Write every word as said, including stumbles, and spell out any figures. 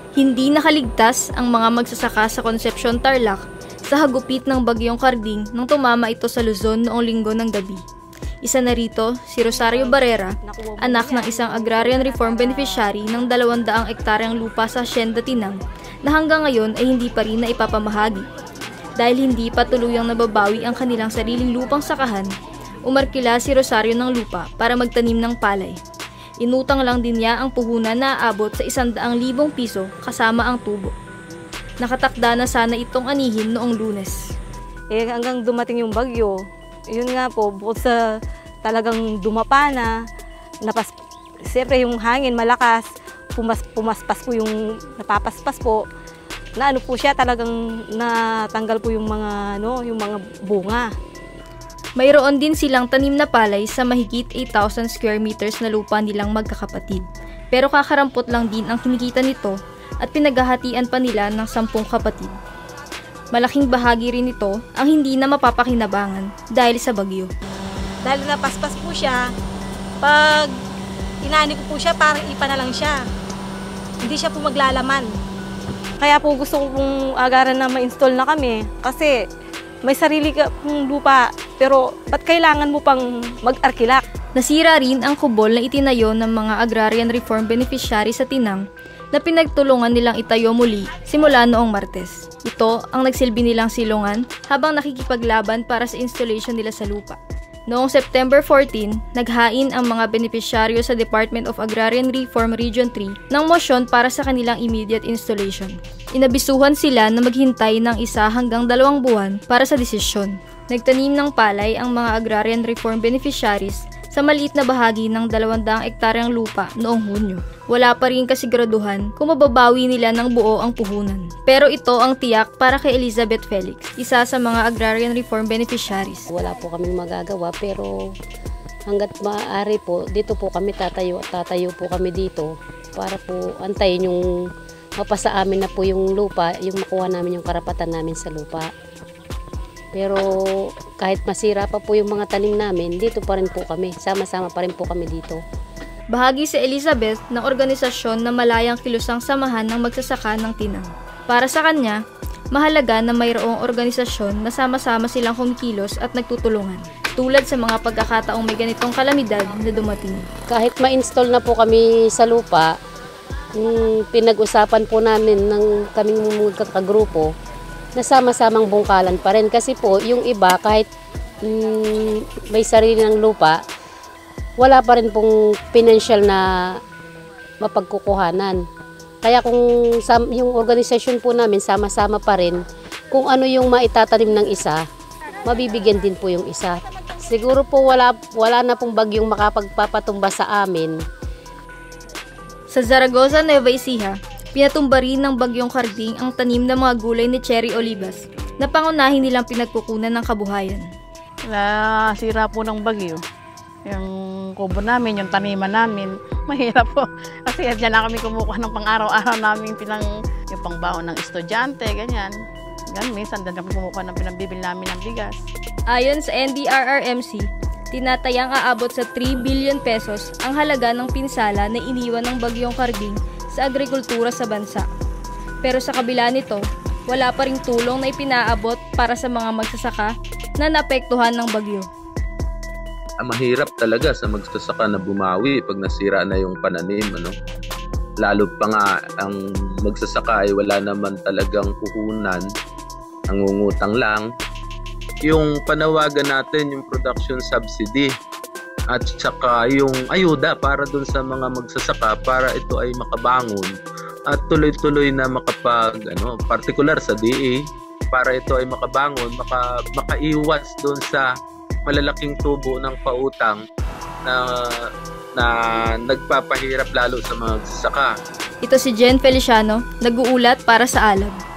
Hindi nakaligtas ang mga magsasaka sa Concepcion, Tarlac sa hagupit ng bagyong Karding nang tumama ito sa Luzon noong Linggo ng gabi. Isa na rito si Rosario Barrera, anak ng isang agrarian reform beneficiary ng dalawang daang ektaryang lupa sa Hacienda Tinang na hanggang ngayon ay hindi pa rin na ipapamahagi. Dahil hindi pa tuluyang nababawi ang kanilang sariling lupang sakahan, umarkila si Rosario ng lupa para magtanim ng palay. Inutang lang din niya ang puhunan na aabot sa isandaang libong piso kasama ang tubo. Nakatakda na sana itong anihin noong Lunes. Eh hanggang dumating yung bagyo, yun nga po, bukod sa talagang dumapa na, napas, siyempre yung hangin malakas, pumas, pumaspas po yung, napapaspas po, na ano po siya, talagang natanggal po yung mga, ano, yung mga bunga. Mayroon din silang tanim na palay sa mahigit eight thousand square meters na lupa nilang magkakapatid. Pero kakarampot lang din ang kinikita nito at pinaghahatian pa nila ng sampung kapatid. Malaking bahagi rin ito ang hindi na mapapakinabangan dahil sa bagyo. Dahil napaspas po siya, pag inani ko po siya, parang ipa na lang siya. Hindi siya po maglalaman. Kaya po gusto ko pong agaran na ma-install na kami kasi may sarili ka pong lupa, pero ba't kailangan mo pang mag-arkilak? Nasira rin ang kubol na itinayo ng mga agrarian reform beneficiary sa Tinang na pinagtulungan nilang itayo muli simula noong Martes. Ito ang nagsilbi nilang silungan habang nakikipaglaban para sa installation nila sa lupa. Noong September fourteen, naghain ang mga benepisyaryo sa Department of Agrarian Reform Region three ng mosyon para sa kanilang immediate installation. Inabisuhan sila na maghintay ng isa hanggang dalawang buwan para sa desisyon. Nagtanim ng palay ang mga agrarian reform beneficiaries sa maliit na bahagi ng dalawang daang ektaryang lupa noong Hunyo. Wala pa rin kasiguraduhan kung mababawi nila ng buo ang puhunan. Pero ito ang tiyak para kay Elizabeth Felix, isa sa mga agrarian reform beneficiaries. Wala po kaming magagawa pero hanggat maaari po, dito po kami tatayo at tatayo po kami dito para po antayin yung mapasa amin na po yung lupa, yung makuha namin yung karapatan namin sa lupa. Pero kahit masira pa po yung mga tanim namin, dito pa rin po kami, sama-sama pa rin po kami dito. Bahagi si Elizabeth ng organisasyon na malayang kilusang samahan ng magsasaka ng Tinang. Para sa kanya, mahalaga na mayroong organisasyon na sama-sama silang kumikilos at nagtutulungan, tulad sa mga pagkakataong may ganitong kalamidad na dumating. Kahit ma-install na po kami sa lupa, yung pinag-usapan po namin ng kaming magkakagrupo, nasama-samang bungkalan pa rin kasi po yung iba kahit mm, may sarili ng lupa, wala pa rin pong financial na mapagkukuhanan. Kaya kung yung organisasyon po namin sama-sama pa rin, kung ano yung maitatanim ng isa, mabibigyan din po yung isa. Siguro po wala, wala na pong bagyong makapagpapatumba sa amin. Sa Zaragoza, Nueva Ecija, pinatumba rin ng bagyong Karding ang tanim ng mga gulay ni Cherry Olivas na pangunahin nilang pinagkukunan ng kabuhayan. Nasira po ng bagyo. Yung kubo namin, yung taniman namin, mahirap po. Kasi dyan na kami kumukuha ng pang-araw-araw namin pinang, yung pangbaon ng estudyante, ganyan. Ganyan, minsan dyan kami kumukuha ng pinambibil namin ng bigas. Ayon sa N D R R M C, tinatayang aabot sa three billion pesos ang halaga ng pinsala na iniwan ng bagyong Karding sa agrikultura sa bansa. Pero sa kabila nito, wala pa ring tulong na ipinaabot para sa mga magsasaka na naapektuhan ng bagyo. Mahirap talaga sa magsasaka na bumawi pag nasira na yung pananim, ano? Lalo pa nga ang magsasaka ay wala naman talagang puhunan, nangungutang lang. Yung panawagan natin, yung production subsidy at saka yung ayuda para dun sa mga magsasaka para ito ay makabangon at tuloy-tuloy na makapag, ano, particular sa D A, para ito ay makabangon, maka, makaiwas dun sa malalaking tubo ng pautang na, na nagpapahirap lalo sa mga magsasaka. Ito si Jen Feliciano, nag-uulat para sa Alab.